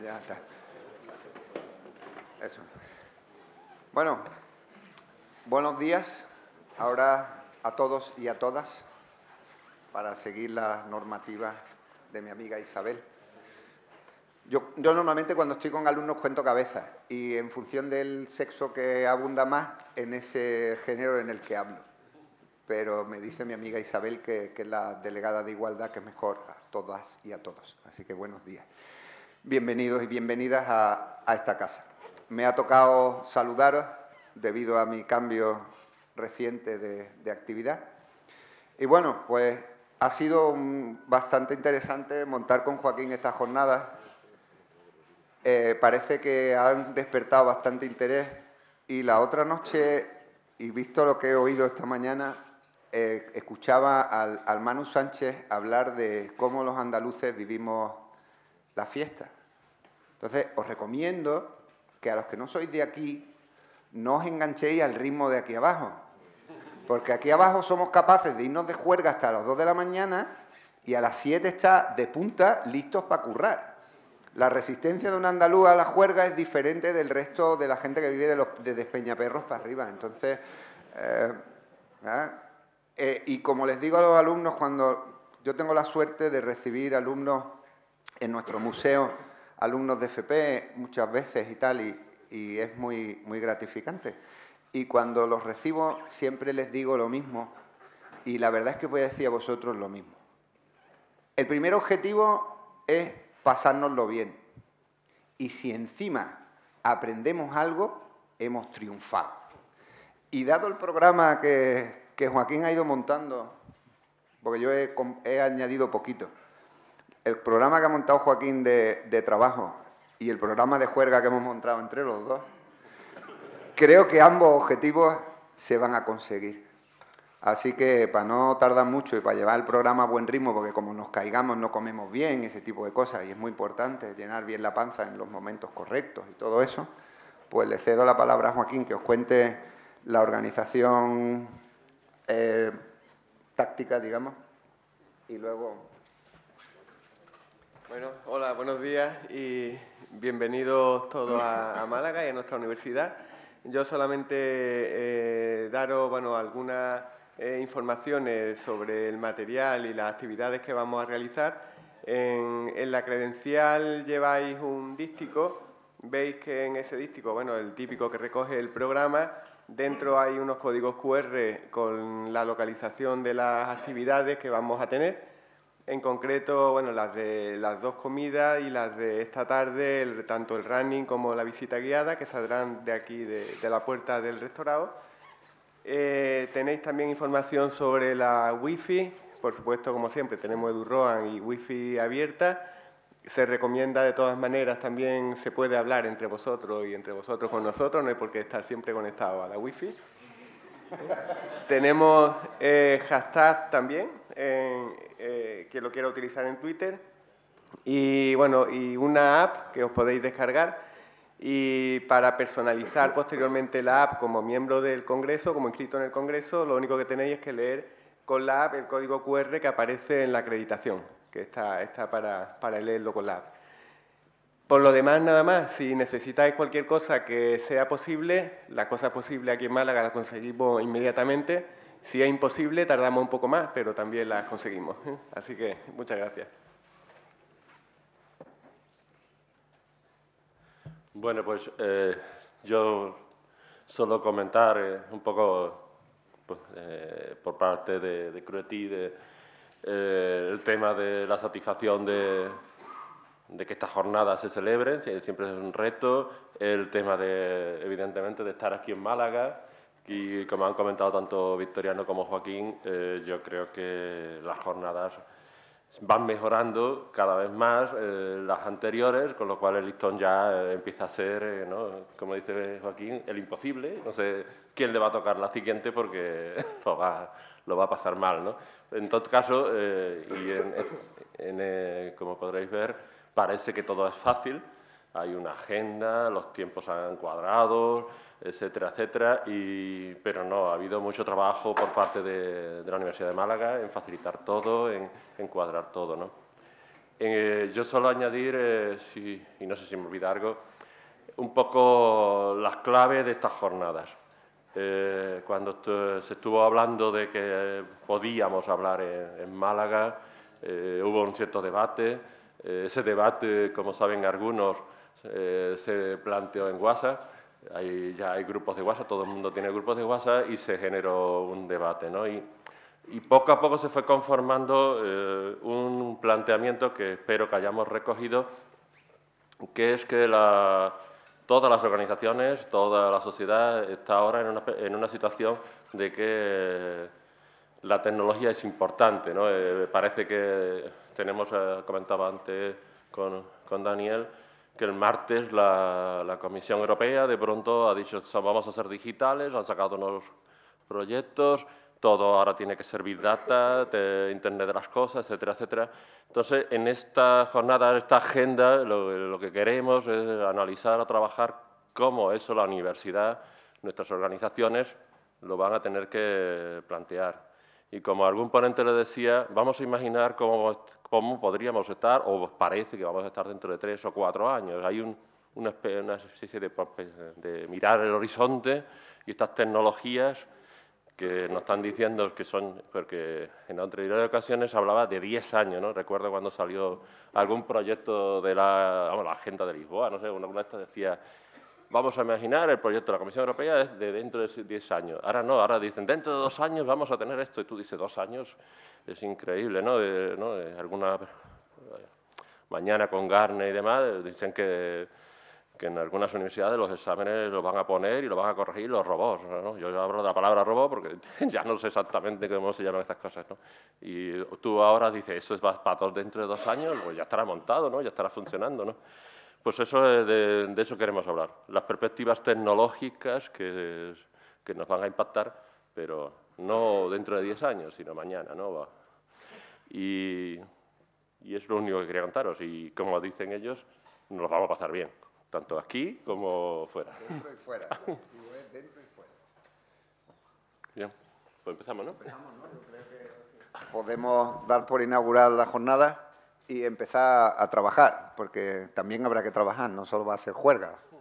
Ya está. Eso. Bueno, buenos días ahora a todos y a todas para seguir las normativas de mi amiga Isabel. Yo normalmente cuando estoy con alumnos cuento cabezas y en función del sexo que abunda más en ese género en el que hablo. Pero me dice mi amiga Isabel que es la delegada de Igualdad, que es mejor a todas y a todos. Así que buenos días. Bienvenidos y bienvenidas a esta casa. Me ha tocado saludaros debido a mi cambio reciente de actividad. Y bueno, pues ha sido bastante interesante montar con Joaquín esta jornada. Parece que han despertado bastante interés y la otra noche, y visto lo que he oído esta mañana, escuchaba al Manu Sánchez hablar de cómo los andaluces vivimos la fiesta. Entonces, os recomiendo que a los que no sois de aquí no os enganchéis al ritmo de aquí abajo, porque aquí abajo somos capaces de irnos de juerga hasta las 2 de la mañana y a las 7 está de punta listos para currar. La resistencia de un andaluz a la juerga es diferente del resto de la gente que vive de Despeñaperros para arriba. Entonces, y como les digo a los alumnos, cuando yo tengo la suerte de recibir alumnos en nuestro museo, alumnos de FP muchas veces y tal, y es muy gratificante. Y cuando los recibo siempre les digo lo mismo, y la verdad es que voy a decir a vosotros lo mismo. El primer objetivo es pasárnoslo bien. Y si encima aprendemos algo, hemos triunfado. Y dado el programa que Joaquín ha ido montando, porque yo he añadido poquito, el programa que ha montado Joaquín de trabajo y el programa de juerga que hemos montado entre los dos, creo que ambos objetivos se van a conseguir. Así que para no tardar mucho y para llevar el programa a buen ritmo, porque como nos caigamos no comemos bien, ese tipo de cosas, y es muy importante llenar bien la panza en los momentos correctos y todo eso, pues le cedo la palabra a Joaquín que os cuente la organización táctica, digamos, y luego... Bueno, hola, buenos días y bienvenidos todos a Málaga y a nuestra universidad. Yo solamente daros algunas informaciones sobre el material y las actividades que vamos a realizar. En la credencial lleváis un dístico. Veis que en ese dístico, el típico que recoge el programa, dentro hay unos códigos QR con la localización de las actividades que vamos a tener. En concreto, las de las dos comidas y las de esta tarde, tanto el running como la visita guiada, que saldrán de aquí, de la puerta del rectorado. Tenéis también información sobre la Wi-Fi. Por supuesto, como siempre, tenemos EduRoam y Wi-Fi abierta. Se recomienda de todas maneras, también se puede hablar entre vosotros y entre vosotros con nosotros, no hay por qué estar siempre conectado a la Wi-Fi. Tenemos hashtag también, que lo quiero utilizar en Twitter, y una app que os podéis descargar, y para personalizar posteriormente la app como miembro del Congreso, como inscrito en el Congreso, lo único que tenéis es que leer con la app el código QR que aparece en la acreditación, que está para leerlo con la app. Por lo demás, nada más. Si necesitáis cualquier cosa que sea posible, la cosa posible aquí en Málaga la conseguimos inmediatamente. Si es imposible, tardamos un poco más, pero también las conseguimos. Así que, muchas gracias. Bueno, pues yo solo comentar un poco por parte de Crueti el tema de la satisfacción de que estas jornadas se celebren, siempre es un reto, el tema evidentemente, de estar aquí en Málaga, y como han comentado tanto Victoriano como Joaquín, yo creo que las jornadas van mejorando cada vez más las anteriores, con lo cual el listón ya empieza a ser, como dice Joaquín, el imposible. No sé quién le va a tocar la siguiente porque lo va a pasar mal, ¿no? En todo caso, como podréis ver, parece que todo es fácil, hay una agenda, los tiempos han cuadrado, etcétera, etcétera, pero no, ha habido mucho trabajo por parte de la Universidad de Málaga en facilitar todo, en cuadrar todo, ¿no? Yo solo añadir, y no sé si me olvida algo, un poco las claves de estas jornadas. Cuando se estuvo hablando de que podíamos hablar en Málaga, hubo un cierto debate. Ese debate, como saben algunos, se planteó en WhatsApp. Ya hay grupos de WhatsApp, todo el mundo tiene grupos de WhatsApp y se generó un debate, ¿no? Y poco a poco se fue conformando un planteamiento que espero que hayamos recogido, que es que todas las organizaciones, toda la sociedad está ahora en una situación de que la tecnología es importante, ¿no? Parece que tenemos, comentaba antes con Daniel, que el martes la Comisión Europea de pronto ha dicho vamos a ser digitales, han sacado unos proyectos, todo ahora tiene que ser Big Data, Internet de las cosas, etcétera, etcétera. Entonces, en esta jornada, en esta agenda, lo que queremos es analizar o trabajar cómo eso la universidad, nuestras organizaciones, lo van a tener que plantear. Y como algún ponente le decía, vamos a imaginar cómo podríamos estar, o parece que vamos a estar dentro de 3 o 4 años. Hay una especie de mirar el horizonte y estas tecnologías que nos están diciendo que son, porque en anteriores ocasiones hablaba de 10 años, ¿no? Recuerdo cuando salió algún proyecto de la Agenda de Lisboa, no sé, una de estas decía, vamos a imaginar el proyecto de la Comisión Europea es de dentro de 10 años. Ahora no, ahora dicen, dentro de 2 años vamos a tener esto, y tú dices, 2 años, es increíble, ¿no? Alguna mañana con Gartner y demás, dicen que en algunas universidades los exámenes los van a poner y los van a corregir los robots, ¿no? Yo hablo de la palabra robot porque ya no sé exactamente cómo se llaman estas cosas, ¿no? Y tú ahora dices, eso es para todos dentro de 2 años, pues ya estará montado, ¿no? Ya estará funcionando, ¿no? Pues eso de eso queremos hablar, las perspectivas tecnológicas que nos van a impactar, pero no dentro de 10 años, sino mañana, ¿no? Y es lo único que quería contaros, y como dicen ellos, nos lo vamos a pasar bien, tanto aquí como fuera. Dentro y fuera. Dentro y fuera. Bien, pues empezamos, ¿no? Empezamos, ¿no? Yo creo que podemos dar por inaugurada la jornada y empezar a trabajar, porque también habrá que trabajar, no solo va a ser juerga.